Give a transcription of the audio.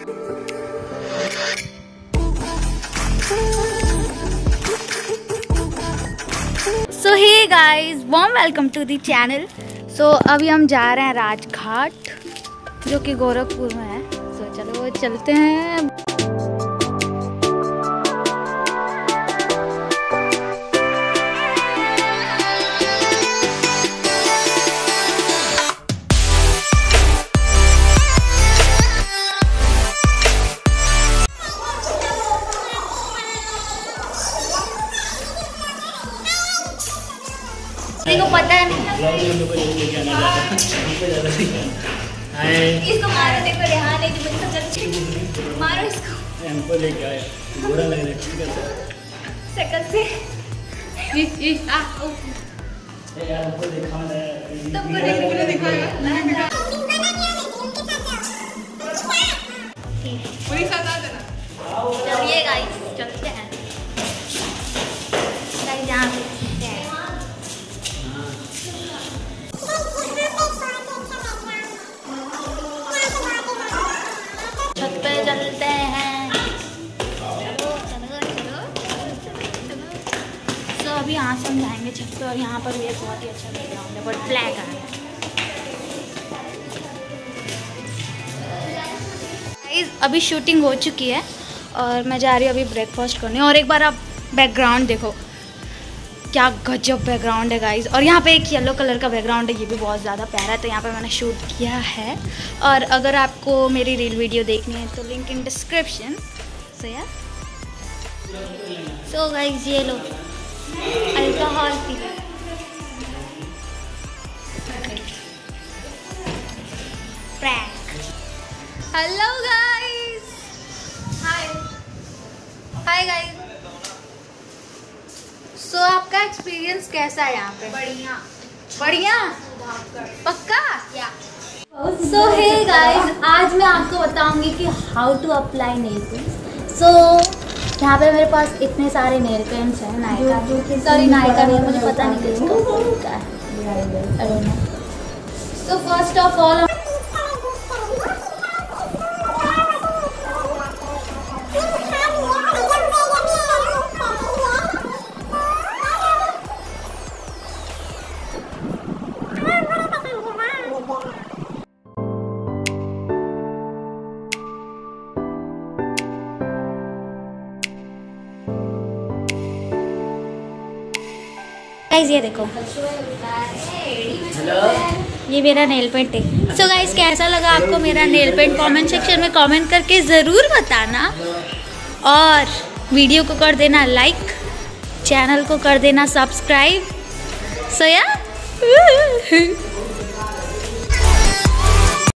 So hey guys, warm welcome to the channel. So अभी हम जा रहे हैं राजघाट, जो कि गोरखपुर में है। सो चलो चलते हैं। को पता है नहीं, इसको मारो। देखो रेहान है कि मुझे मारो इसको। हमको लेके आया, बुरा लग रहा है। ठीक है शकल से यार, हमको दिखाना है, तुमको दिखाएगा। चलिए गाइस, चलते हैं। गाइस यहाँ पे छत पे चलते हैं। चलो चलो चलो चलो। तो अभी यहाँ से हम जाएंगे छत पे, और यहाँ पर भी एक बहुत ही अच्छा बैकग्राउंड है, बट ब्लैक है। अभी शूटिंग हो चुकी है और मैं जा रही हूँ अभी ब्रेकफास्ट करने। और एक बार आप बैकग्राउंड देखो, क्या गजब बैकग्राउंड है गाइस। और यहाँ पे एक येलो कलर का बैकग्राउंड है, ये भी बहुत ज़्यादा प्यारा है। तो यहाँ पे मैंने शूट किया है। और अगर आपको मेरी रील वीडियो देखनी है तो link in description. So guys, ये low alcohol pee. Prank. Hello guys, hi hi guys. So आपका एक्सपीरियंस कैसा है यहाँ पे? बढ़िया बढ़िया, पक्का। सो हे गाइस, आज मैं आपको बताऊंगी कि how to apply nail paints. So यहाँ पे मेरे पास इतने सारे नेल पेंट्स हैं। नायका, सॉरी नायका नहीं, मुझे पता नहीं किसका है। So first of all guys, ये देखो, ये मेरा नेल पेंट है। सो गाइस, कैसा लगा आपको मेरा नेल पेंट? कमेंट सेक्शन में कमेंट करके ज़रूर बताना। और वीडियो को कर देना लाइक, चैनल को कर देना सब्सक्राइब। सो या